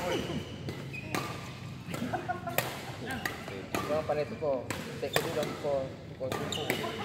Kau pandai tukar. Tek kedua dah tukar tumpu.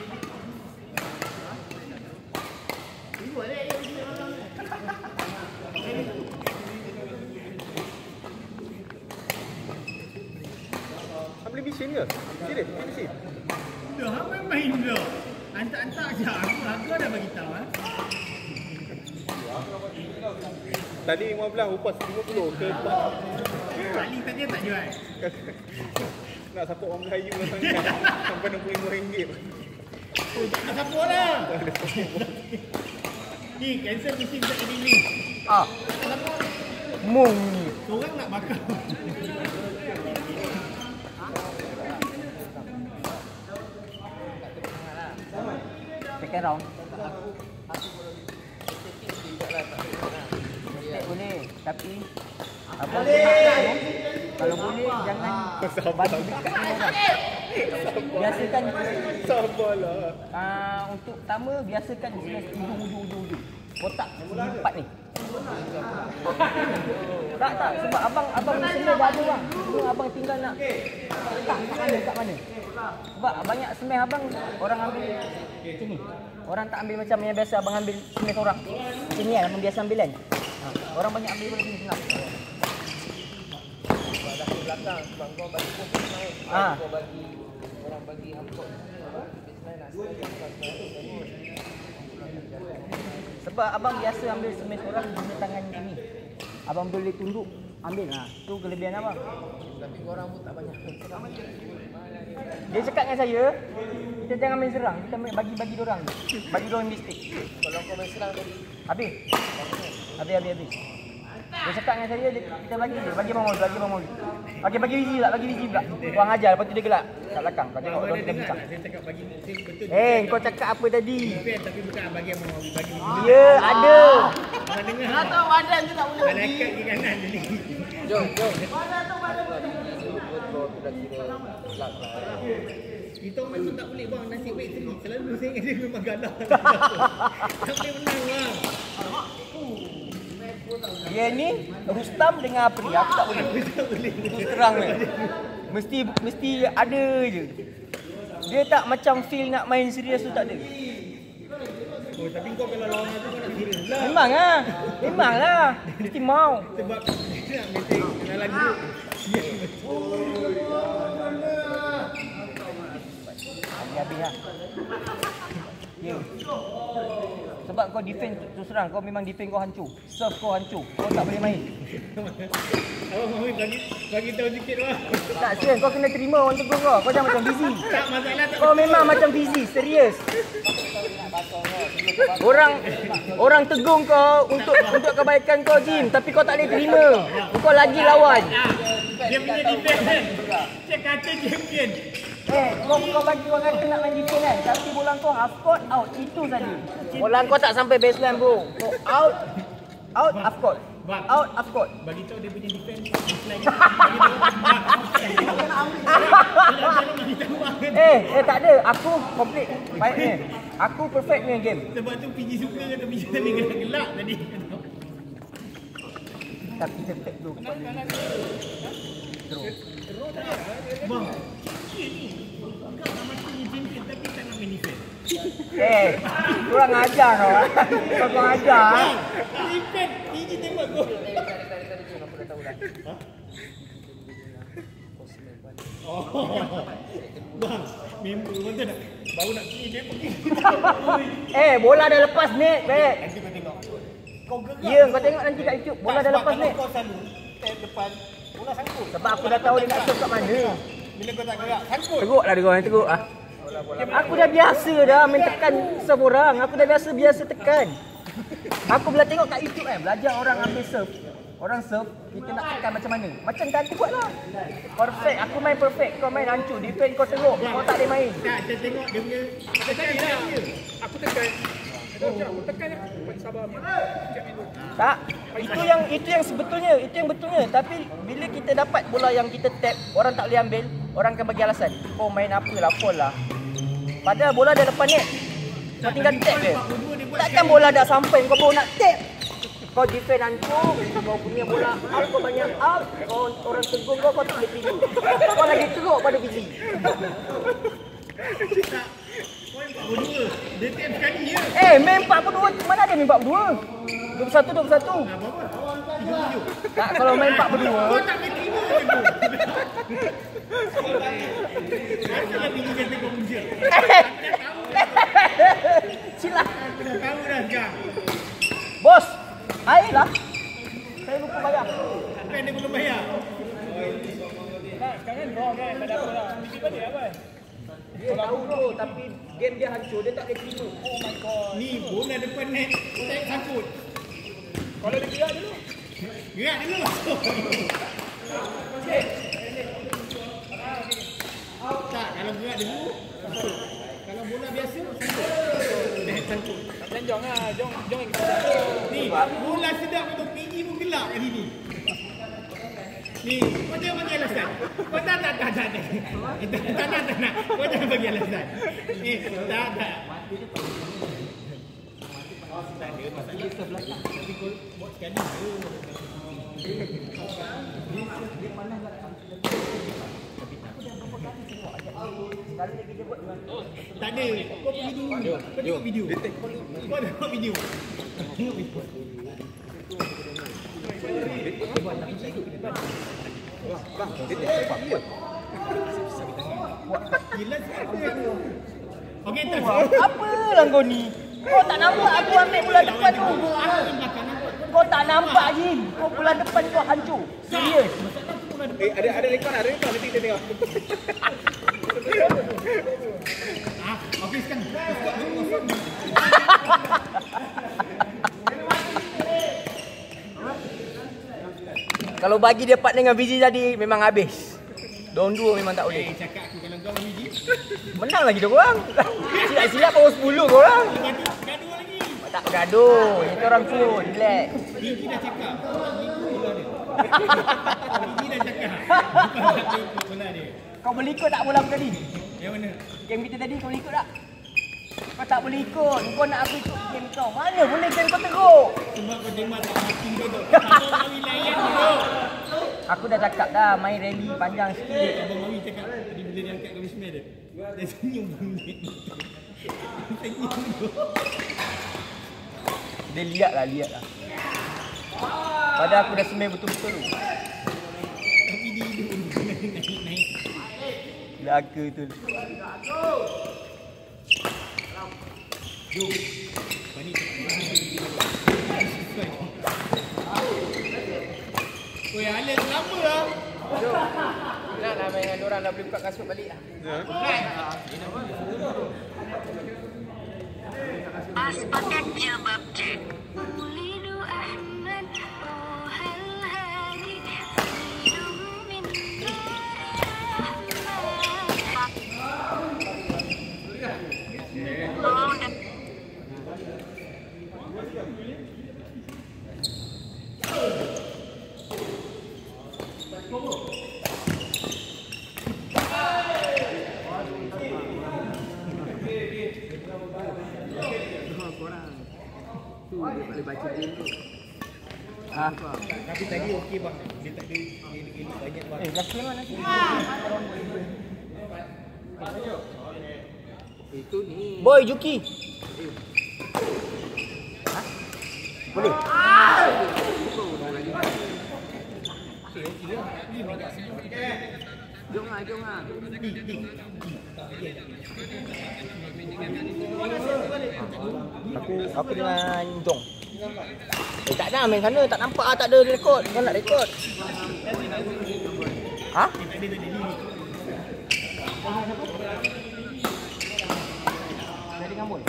Beli mesin ke? Serius? Beli mesin? Dah, apa main dah? Antak-antak je. Aku dah bagi tahu. Tadi 15, rupas 50 ke 4. Kali saja tak jual. Nak support orang Melayu lah sangat. Sampai RM65. Oh, tak nak support lah. Ni, cancel mesin tak jadi ni. Ah. Mung. Seorang nak bakar. Second round. Boleh, tapi apa kalau boleh jangan bagi dekat orang. Biasakan Sabarlah. untuk pertama biasakan ujung. Kotak empat ni. Tak sebab abang ni semua dah ada bang. Cuma abang tinggal nak letak kat mana. Sebab banyak semeh abang orang ambil sini. Orang tak ambil macam yang biasa abang ambil semeh orang. Sini kan abang biasa ambil kan. Orang banyak ambil dari sini senang. Dah ke belakang sebab kau bagi fokus main. Kau bagi orang bagi angkut. Sebab abang biasa ambil semen orang guna tangan ini. Abang boleh tunduk, ambil. Tu kelebihan abang. Tapi korang pun tak banyak main serang. Dia cakap dengan saya, kita jangan main serang, kita bagi dorang. Bagi dorang mistik. Kalau kau main serang tadi, habis. Habis. Dia cakap dengan saya, kita bagi dia, bagi Mamul. Bagi biji pula. Kurang ajar, lepas tu dia gelak kat belakang. Kau tengok kita bincang. Saya cakap bagi betul. Kau cakap apa tadi? Tapi bukan bagi yang mau bagi. Ya, ada. Orang dengar. Nak tahu badan tu tak boleh. Malaikat ke kanan tadi. Jom. Kita memang tak boleh bang nasib baik sendiri. Selalu saya ingat dia memang galah. Tak boleh menang bang. Dia ni Rustam dengan Apri. Aku tak boleh. Terus terang ni. Mesti ada je. Dia tak macam feel nak main serius tu tak ada. Oh, tapi kau kalau lawan tu kau nak serius lah. Memang lah. Mesti mau. Sebab dia nak mesej kenalan grup. Habis lah. Ya. Sebab kau defend terus terang, kau memang defend kau hancur. Serve kau hancur. Kau tak boleh main. Abang mahu bagi tahu sikit bang. Tak serius, kau kena terima orang tegur kau. Kau jangan macam busy. Tak masalah tak. Kau memang macam busy, serius. Orang tegur kau untuk kebaikan kau Jim, tapi kau tak boleh terima. Kau lagi lawan. Dia punya defense kan. Dia kata champion. Kau bagi orang kata nak main defense kan, tapi bola kau half court out, itu saja. Bola kau tak sampai baseline bro. Kau out half court. Out half court. Bagi tahu dia punya defense baseline. Tak ada. Aku complete baik ni. Aku perfect ni game. Sebab tu PG suka kata PG tapi gelak tadi. Tak kita tag dulu. Bang. Kau nak mati champion tapi tak nak main defense. Kurang ajar kau. Kau kurang ajar. Defense PG tembak gol. Aku dah tahu dah. Bang, member pun tu nak baru nak pergi dia pergi. Bola dah lepas net, Bek. Nanti kau tengok. Kau gerak. Ya, kau tengok nanti kat YouTube. Bola dah lepas net. Kau selalu tap depan bola sangkut. Sebab aku dah tahu dia nak serve kat mana. Bila kau tak gerak, sangkut. Teruklah dia kau, teruk ah. Aku dah biasa dah main tekan serve orang. Aku dah biasa tekan. Aku bila tengok kat YouTube kan, belajar orang ambil serve. Orang serve, kita nak tekan macam mana. Macam dah aku buat lah. Perfect, aku main perfect. Kau main hancur, defend kau teruk. Kau tak boleh main. Tak, saya tengok dia punya tekan dia. Aku tekan. Aku tekan je. Sabar. Tak. Itu yang sebetulnya, itu yang betulnya. Tapi bila kita dapat bola yang kita tap, orang tak boleh ambil, orang akan bagi alasan. Kau main apalah, foul lah. Padahal bola dah depan net. Kau tinggal tap je. Takkan bola dah sampai kau baru nak tap. Kau defend hancur, kau punya bola out, kau banyak out, kau orang tegur kau tak boleh tidur. Kau lagi teruk pada Fizi. Kau yang 42. Dia tap sekali je. Main 42, mana ada main 42? 21. Apa-apa? 37. Tak, kalau main 42. Kau tak boleh terima je tu. Kenapa bini kata kau punca? Silap. Aku dah tahu dah sekarang. Bos, air lah. Saya lupa bayar. Kan dia belum bayar. Sekarang draw kan, tak ada apa lah. Mesti balik apa? Dia tahu bro, tapi game dia hancur, dia tak boleh terima. Oh my god. Ni bola depan net. Tak sangkut. Kalau dia gerak dulu. Gerak dulu. Tak, kalau gerak dulu sangkut. Kalau bola biasa sangkut. Net sangkut. Tak pelanjong lah. Jom yang kita Ni, bola sedap untuk PG pun gelap hari ni. Ni, kau jangan bagi alasan. Kau tak. Tak nak. Kau jangan bagi alasan. Ni, tak. Tak ada masalah sebelakang. Tapi kau buat sekali je. Tak ada. Kau pergi dulu. Kau tengok video. Kau tengok video. Gila sekali. Okey, tak. Apa lah kau ni? Kau tak nampak aku ambil bola depan tu. Kau tak nampak Jin. Kau bola depan kau hancur. Serius. ada rekod nanti kita tengok. Okey sekarang. Kalau bagi dia part dengan Fizi tadi memang habis. Diorang dua memang tak boleh. Cakap aku kalau kau biji. Menang lagi dia korang. Silap-silap baru 10 korang. Gaduh lagi. Tak gaduh. Itu orang tu. Relax. Biji dah cakap. Biji dah cakap. Bola dia. Kau boleh ikut tak bola aku tadi? Yang mana? Game kita tadi kau boleh ikut tak? Kau tak boleh ikut. Kau nak aku ikut game kau. Mana boleh game kau teruk? Sebab kau tembak tak mati kau tu. Abang Mawi layan dulu. Aku dah cakap dah main rally panjang sikit. Abang Mawi cakap tadi bila dia angkat komisioner dia. Dia senyum bungit. Senyum tu. Dia lihat lah. Padahal aku dah semai betul-betul tu. Tapi dia hidup naik-naik. Laga tu. Jom. Bani cakap. Oi, Alan lama lah. Jom. Nak main dengan diorang dah boleh buka kasut balik lah. أصبحت جببت أولد أحمد هل هذه خير من Tapi tadi okey bang. Dia tak ada dia banyak bang. Last game mana sih? Itu ni. Boy Juki. Boleh. Jom lah. Aku dengan Jong. Tak ada main sana, tak nampak tak ada rekod. Kau nak rekod? Ha? Jadi dengan boy.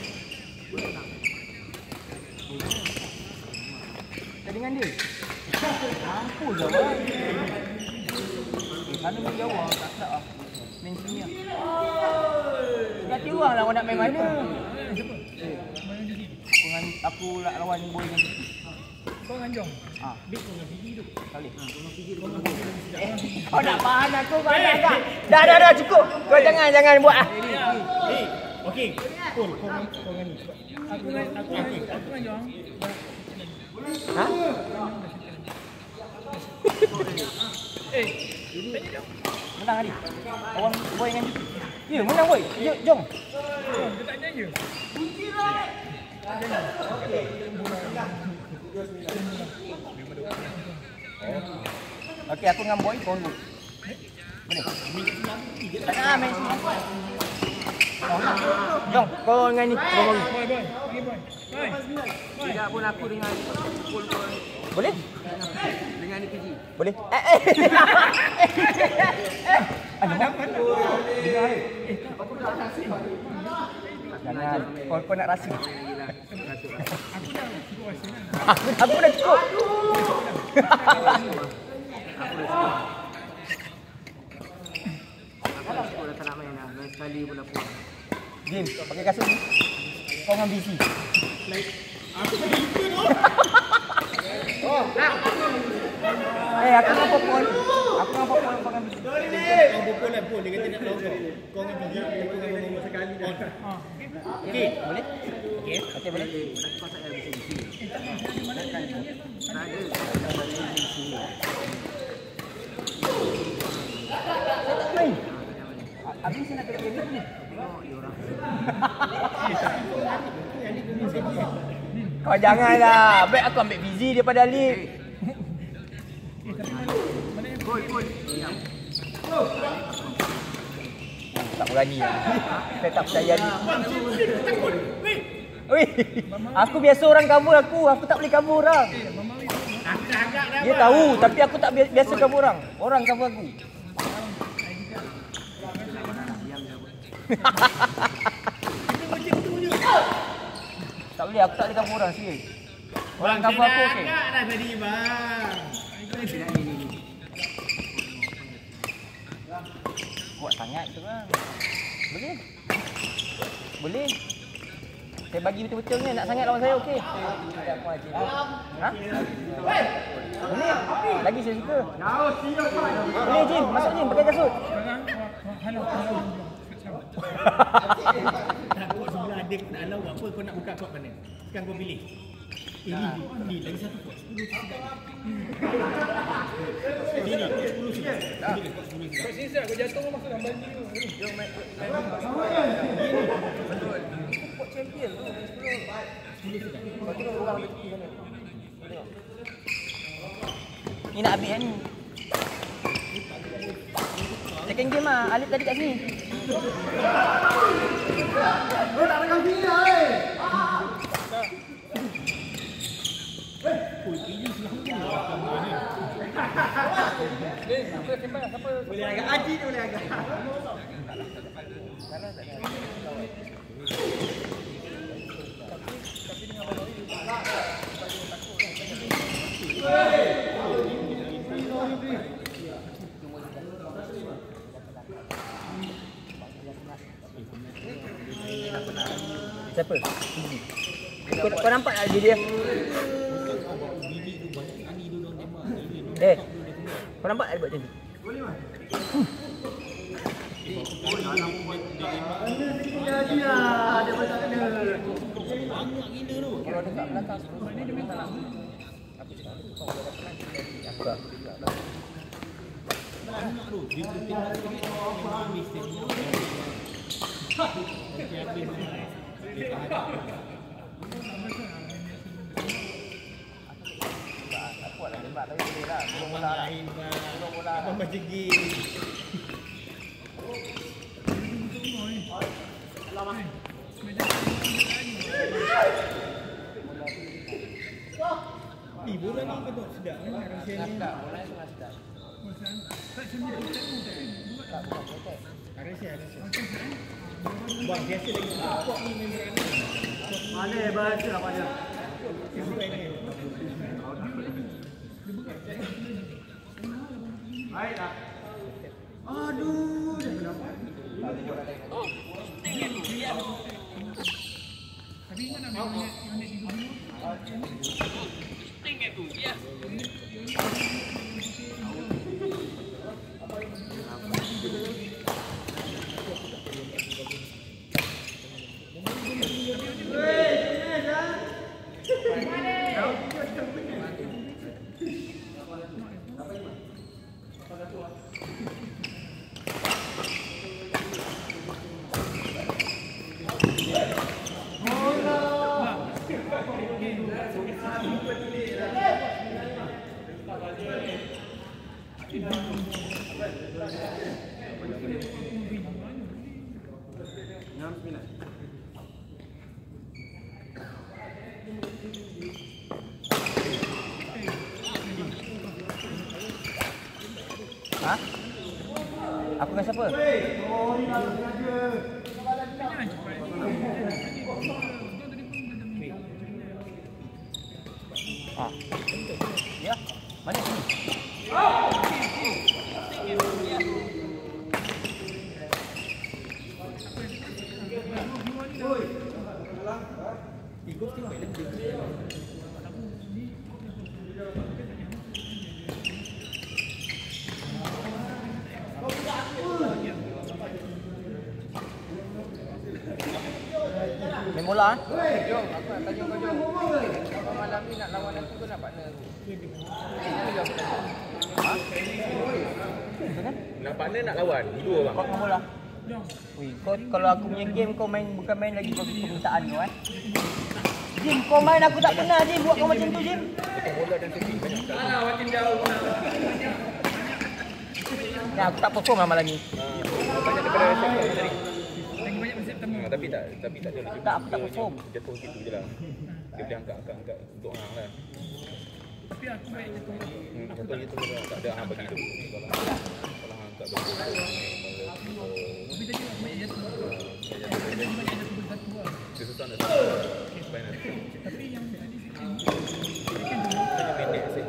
Jadi dengan dia. Mampus dah bang. Sana main jauh lah, tak sedap lah. Main sini lah. Ganti orang lah kau nak main mana. Aku nak lawan boy dengan Juki. Kau dengan Jong. Ah, Bik kau dengan Fiji tu. tak boleh. Kau nak bahan aku kau nak. Dah cukup. Kau jangan buat ah. Okey. Kau dengan ni. Aku dengan Jong. Ha? Menang tadi. Kawan boy dengan ya, menang boy. Jom. Dia tak jaya. Okey, aku dengan boy kau dulu. Boleh? Tak main sini. Jom, kau dengan ni. Boy. Pergi boy. Boy. Tidak pun aku dengan pukul kau Boleh? dengan PG. Boleh? Jangan. Kau nak rasa. Aku dah cukup. Aku dah tak nak main dah. Main sekali pun dah puas. Jim, pakai kasut ni. Kau dengan busy. Aku tak lupa tu. Aku dengan popcorn. Aku dengan popcorn pakai busy. Kau pukul lah pun. Dia kata nak lawan kau. Kau dengan PG. Aku dengan Momo sekali dah. Okey. Boleh? Okey. Okey, boleh. Kau tak payah bising sini. Tak ada. Main. Habis saya nak kena game ni. Tengok dia orang. Kau janganlah. Baik aku ambil busy daripada Alif. Gol. Diam. Tak berani lah. Saya tak percaya Alif. Takut. Weh. Oi, aku biasa orang cover aku. Aku tak boleh cover orang. Aku dah agak dah. Dia tahu tapi aku tak biasa cover orang. Orang cover aku. Kita macam tu je. Tak boleh, aku tak boleh cover orang serius. Orang cover aku okey. Agak dah tadi bang. Kuat sangat tu bang. Boleh? Boleh. Saya bagi betul-betul ni nak sangat lawan saya okey. Ha? Boleh. Lagi saya suka. Boleh Jin, masuk Jin pakai kasut. Takut sebelah ada nak lawan apa kau nak buka kod mana? Sekarang kau pilih. Ni lagi satu kod 10 sekali. Sini 10 sekali. Kau sini saya, kau jatuh kau masuk dalam banji tu. Jom main. Pot champion tu 10 sekali. Kau tengok orang ada tepi sana. Tengok. Ni nak habis kan ni. Second game ah, Alif tadi kat sini. Kau tak pegang sini lah boleh agak haji tu boleh agak. Siapa? Kau nampak tak dia? Kau nampak tak dia buat macam tu? Boleh mas. Dia pasal kena. Banyak gila tu. Kalau dekat belakang semua ni dia minta nak. Aku cakap kau dah dapat aku dah. Banyak tu. Dia tengok sikit apa mistake. Aku nak tembak tapi boleh lah. Tolong bola lain bang. Tolong bola. Apa macam game. Ni bola ni kau tengok sedap kan rasanya. Tak, bola tu sedap. Rasa. Bang biasa lagi pokok ni memang Mana bahasa apa dia? Baiklah. Aduh, dah kenapa? tapi ingat nak unit di dulu. Tinggal tu dia. Ha? Aku dengan siapa? Ah. Ya. Mana sini? Main bola Jom, aku nak tanya kau Jom. Kau malam ni nak lawan aku ke nak partner aku? Ha? Betul kan? Nak partner nak lawan. Dua bang. Kau main bola. Wih, kau kalau aku punya game kau main bukan main lagi kau permintaan kau Jim, kau main aku tak pernah Jim buat kau macam tu Jim. Potong bola dan setting banyak tak. Makin jauh. Nah, aku tak perform lah malam ni. Banyak daripada set kau tadi. Tapi tak ada lagi. Tak, aku tak perform. Jatuh gitu je lah. Dia boleh angkat untuk hang lah. Tapi aku baik jatuh. Jatuh gitu lah. Tak ada hang bagi tu. Kalau hang angkat betul. Tapi tadi aku baik jatuh. Tadi banyak jatuh bersatu lah. Dia susah nak supaya nak. Tapi yang tadi second Hanya pendek set.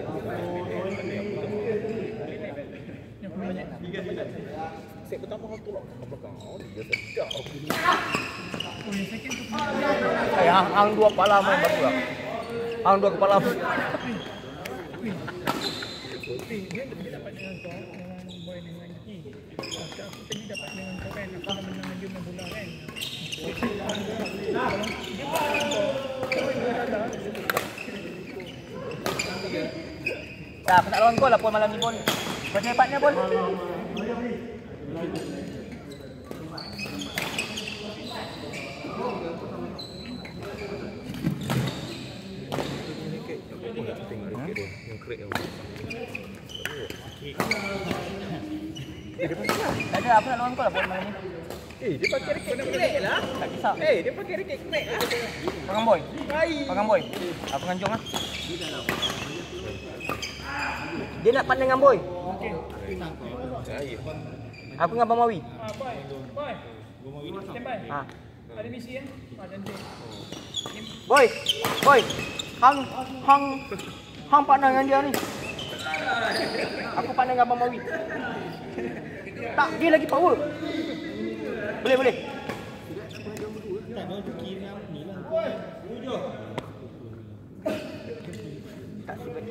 yang banyak. Set pertama hang tolak ke belakang. Oh, dia sedap. Oh, yang second tu Hang dua kepala main bagus lah. Hang dua kepala. dia dapat dengan kau, dengan boy dengan Ki. Aku tadi dapat dengan kau kan, aku dah menang dia main bola kan. Tak, aku tak lawan kau lah pun malam ni pun. Kau cepatnya pun. Aku nak tengok roket dia. Yang krek tu. Tak ada, aku nak lawan kau lah pun malam ni. Dia pakai raket krek lah. Tak kisah. Dia pakai raket krek lah. Pegang boy. Pegang boy. Aku dengan Jong lah. Dia nak pandang dengan boy. Saya. Aku dengan Abang Mawi. Boy. Stand by. Ha. Ada misi ya? Cantik. Boy. Boy. Hang pandang dengan dia ni. Aku pandang dengan Abang Mawi. Tak, dia lagi power. Boleh. Tak sibuk.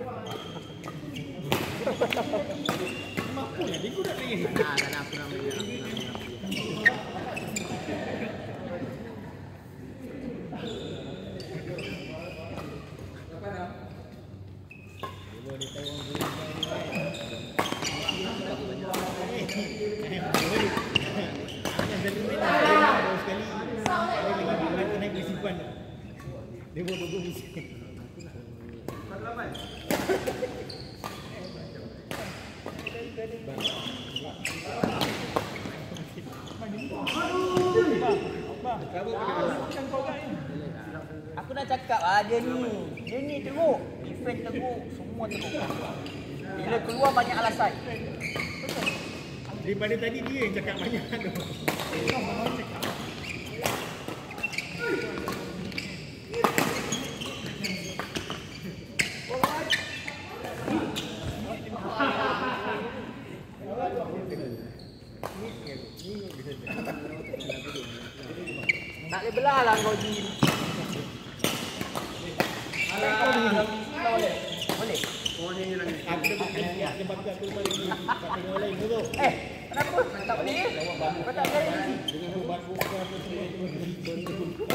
Dia bawa logo misi. Aku dah cakap dia ni teruk. Defend teruk, semua teruk. Bila keluar banyak alasan. Daripada tadi dia yang cakap banyak tu. Tak boleh belah lah kau Jim. Boleh. Aku dah bukan dia pakai aku balik ni. Tak ada orang lain tu. Kenapa? Tak boleh. Kau tak boleh. Dengan ubat buka apa semua.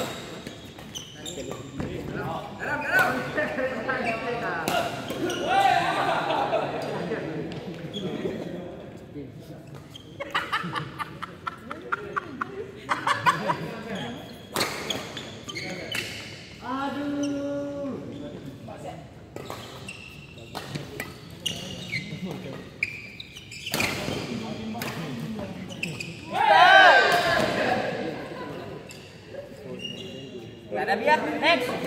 Tak ada biar. Next.